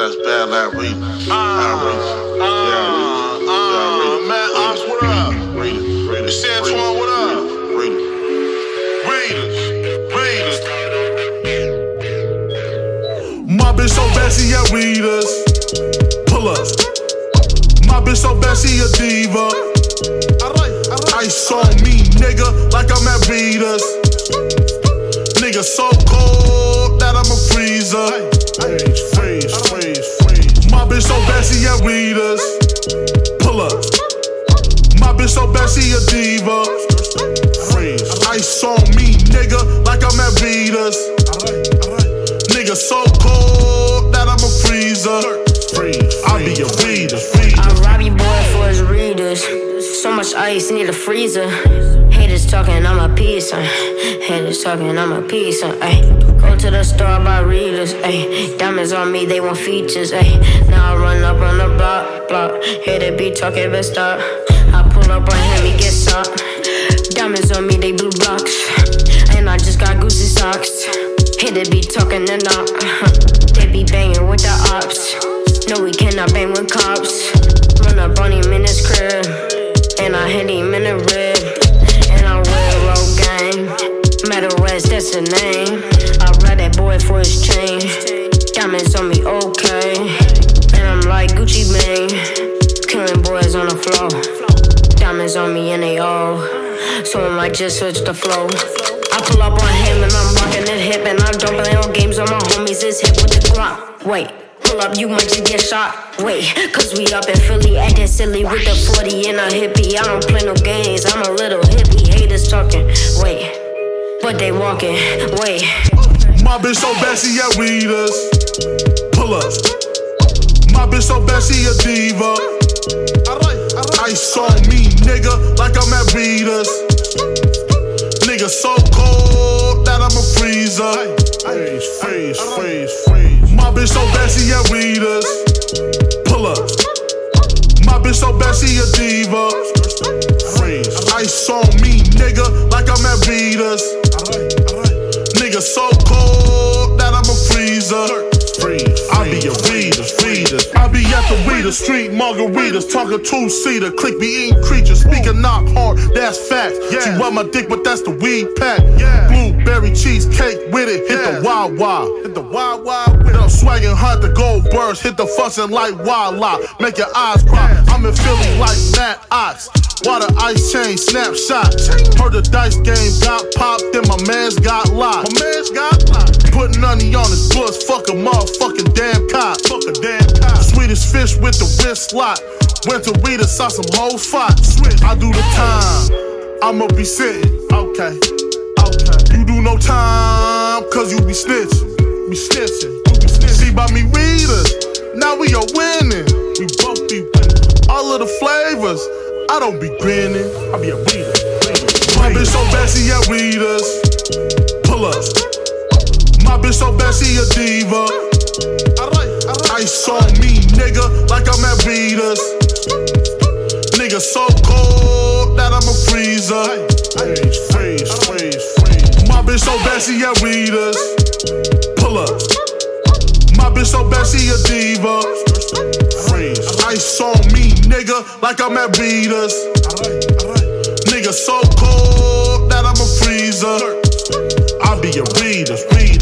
that's bad like Reed. Man, Ops, what up? It's Antoine, what up? Readers. My bitch so bad she at Readers. Pull up. My bitch so bad she a diva. Ice on me, nigga, like I'm at Readers. Nigga so cold that I'm a freezer. Freeze. My bitch so bad she at Readers. Pull up. My bitch so bad she a diva. Ice on me, nigga, like I'm at Readers. Nigga so cold that I'm a freezer. I be a reader. I rob you boy for his readers. So much ice, need a freezer. Haters talking, I'm a piece. Haters talking, I'm a piece. Go to the store, buy readers. Diamonds on me, they want features. Now I run up on the block. Hear the beat talking, best stop. I pull up on him, he get shot. Diamonds on me, they blue blocks. And I just got Gucci socks. Hear the beat talking and knock. They be banging with the ops. No, we cannot bang with cops. Run up on him in his crib, and I hit him in the rib. And I wear road gang. Metal West, that's the name. I ride that boy for his chain. Diamonds on me, okay. And I'm like Gucci Bang. Killing boys on the floor. Diamonds on me and they all. So I might just switch the flow. I pull up on him and I'm rocking it hip. And I don't play on games on my homies, it's hip with the Glock. Wait. Pull up, you might just get shot. Wait, cause we up in Philly, acting silly with the 40 and a hippie. I don't play no games, I'm a little hippie. Haters talking, wait, but they walking, wait. My bitch so bad she at Readers. Pull up. My bitch so bad she a diva. Ice on me, nigga, like I'm at Readers. Nigga so cold that I'm a freezer. Freeze. My bitch so bad she at Readers. Pull up. My bitch so bad she a diva. Ice on me, nigga, like I'm at Readers. Nigga so cold that I'm a freezer. I be a reader. I be at the Reader Street, margaritas, talking two-seater, click be eating creatures, speaking knock hard, that's fact. She want my dick, but that's the weed pack. Blueberry cheesecake with it, hit the Wawa. With a swaggin' hunt the gold birds, hit the fussin' like Walla, make your eyes cry. I'm in Philly like Matt Ox. Water ice chain, snapshot. Heard the dice game got popped, then my mans got locked. Put money on his bus, fuck a motherfucking damn cop. Swedish fish with the wrist lock. Went to Rita, saw some hoes fight. I do the time, I'ma be sitting. Okay. You do no time, cause you be snitching. See by me Readers, now we are winning. We both be winning. All of the flavors, I don't be grinning. I be a reader. My bitch so bad she at Readers. Pull up. My bitch so bad she a diva. Ice on me, nigga, like I'm at Readers. Nigga so cold that I'm a freezer. My bitch so bad she at Readers. Pull up. My bitch so bad she a diva. Ice on me, nigga, like I'm at Readers. Nigga so cold that I'm a freezer. I be a reader.